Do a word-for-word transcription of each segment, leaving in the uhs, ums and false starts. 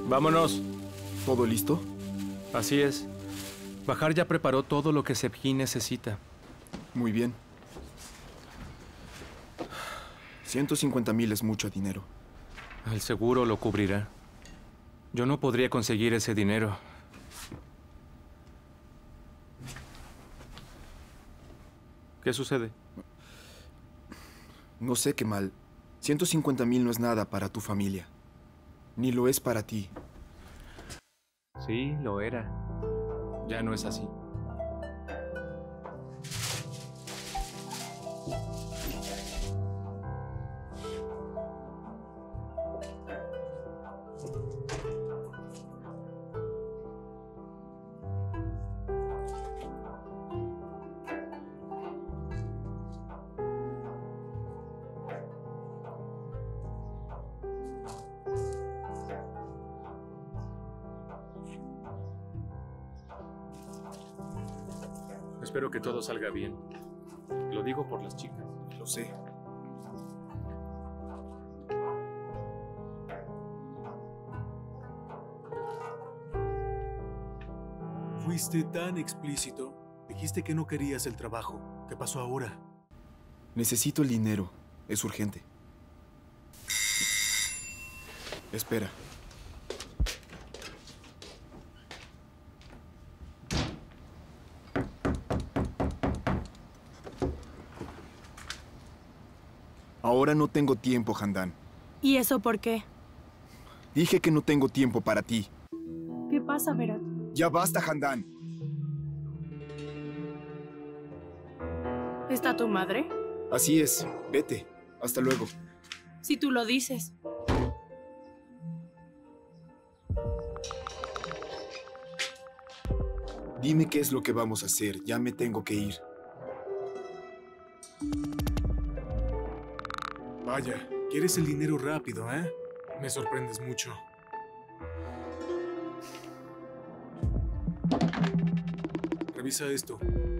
Vámonos. ¿Todo listo? Así es. Bahar ya preparó todo lo que Sephin necesita. Muy bien. ciento cincuenta mil es mucho dinero. El seguro lo cubrirá. Yo no podría conseguir ese dinero. ¿Qué sucede? No sé, Kemal. ciento cincuenta mil no es nada para tu familia. Ni lo es para ti. Sí, lo era. Ya no es así. Espero que todo salga bien. Lo digo por las chicas. Lo sé. Fuiste tan explícito. Dijiste que no querías el trabajo. ¿Qué pasó ahora? Necesito el dinero. Es urgente. Espera. Ahora no tengo tiempo, Handan. ¿Y eso por qué? Dije que no tengo tiempo para ti. ¿Qué pasa, Berat? Ya basta, Handan. ¿Está tu madre? Así es. Vete. Hasta luego. Si tú lo dices. Dime qué es lo que vamos a hacer. Ya me tengo que ir. Vaya, quieres el dinero rápido, ¿eh? Me sorprendes mucho. Revisa esto.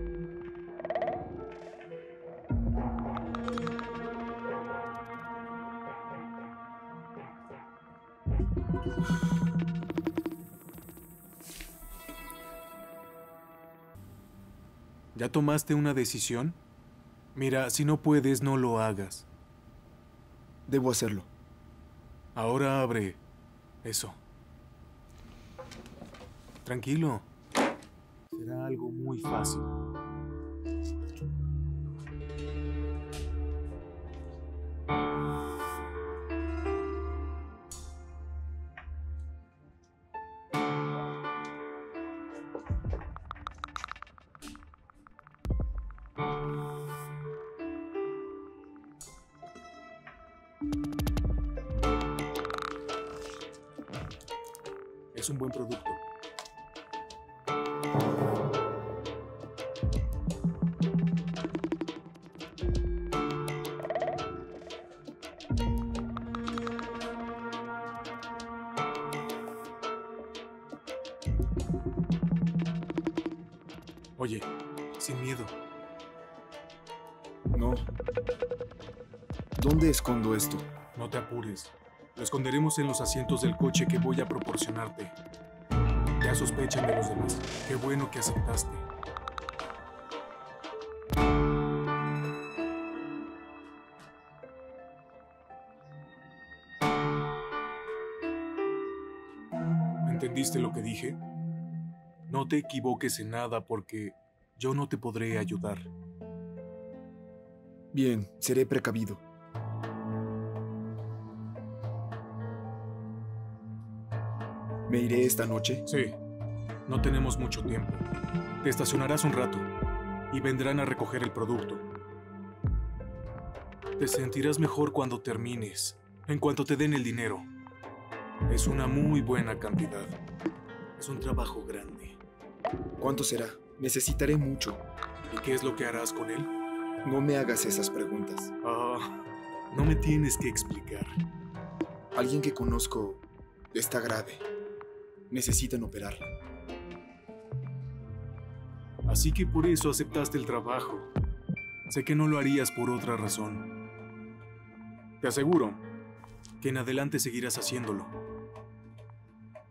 ¿Ya tomaste una decisión? Mira, si no puedes, no lo hagas. Debo hacerlo. Ahora abre eso. Tranquilo. Será algo muy fácil. Es un buen producto. Oye, sin miedo. No. ¿Dónde escondo esto? No te apures. Lo esconderemos en los asientos del coche que voy a proporcionarte. Ya sospechan de los demás. Qué bueno que aceptaste. ¿Entendiste lo que dije? No te equivoques en nada porque yo no te podré ayudar. Bien, seré precavido. ¿Me iré esta noche? Sí, no tenemos mucho tiempo. Te estacionarás un rato y vendrán a recoger el producto. Te sentirás mejor cuando termines, en cuanto te den el dinero. Es una muy buena cantidad. Es un trabajo grande. ¿Cuánto será? Necesitaré mucho. ¿Y qué es lo que harás con él? No me hagas esas preguntas. Ah, no me tienes que explicar. Alguien que conozco está grave. Necesitan operarla. Así que por eso aceptaste el trabajo. Sé que no lo harías por otra razón. Te aseguro que en adelante seguirás haciéndolo.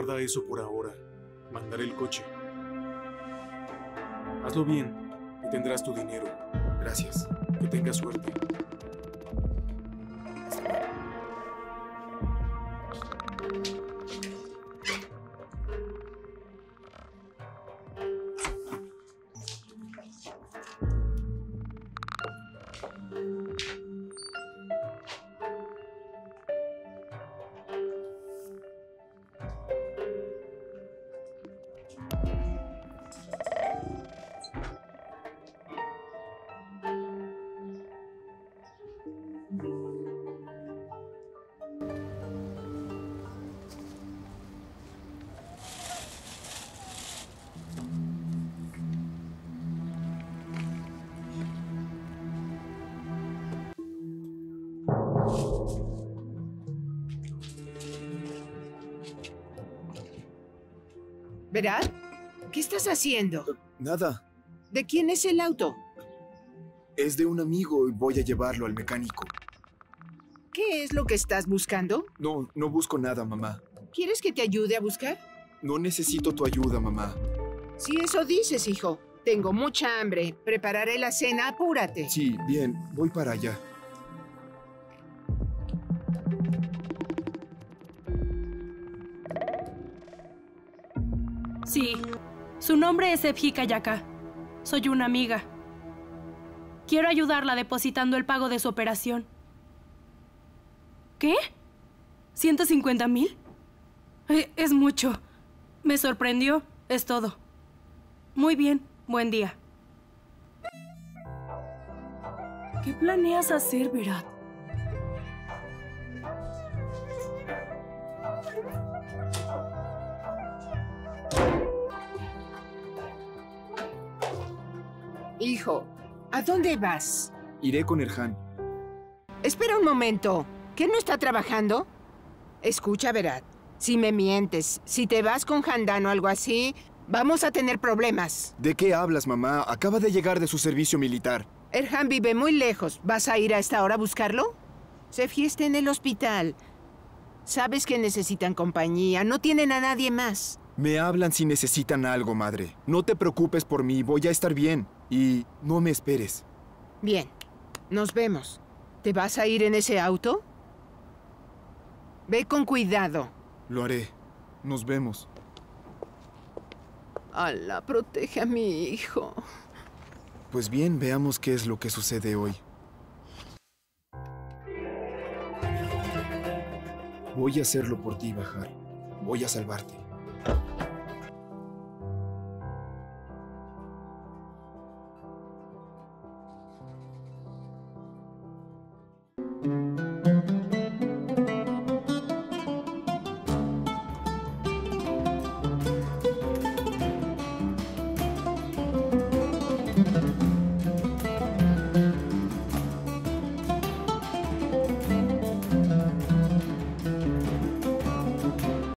Nada eso por ahora. Mandaré el coche. Hazlo bien y tendrás tu dinero. Gracias. Que tengas suerte. ¿Verdad? ¿Qué estás haciendo? Nada. ¿De quién es el auto? Es de un amigo y voy a llevarlo al mecánico. ¿Qué es lo que estás buscando? No, no busco nada, mamá. ¿Quieres que te ayude a buscar? No necesito tu ayuda, mamá. Si eso dices, hijo. Tengo mucha hambre. Prepararé la cena, apúrate. Sí, bien, voy para allá. Sí. Su nombre es Ebhi Kayaka. Soy una amiga. Quiero ayudarla depositando el pago de su operación. ¿Qué? ¿ciento cincuenta mil? Eh, es mucho. Me sorprendió. Es todo. Muy bien. Buen día. ¿Qué planeas hacer, Berat? Hijo, ¿a dónde vas? Iré con Erhan. Espera un momento. ¿Qué no está trabajando? Escucha, Berat. Si me mientes, si te vas con Handan o algo así, vamos a tener problemas. ¿De qué hablas, mamá? Acaba de llegar de su servicio militar. Erhan vive muy lejos. ¿Vas a ir a esta hora a buscarlo? Sefhi está en el hospital. Sabes que necesitan compañía. No tienen a nadie más. Me hablan si necesitan algo, madre. No te preocupes por mí. Voy a estar bien. Y no me esperes. Bien. Nos vemos. ¿Te vas a ir en ese auto? Ve con cuidado. Lo haré. Nos vemos. Alá, protege a mi hijo. Pues bien, veamos qué es lo que sucede hoy. Voy a hacerlo por ti, Bahar. Voy a salvarte.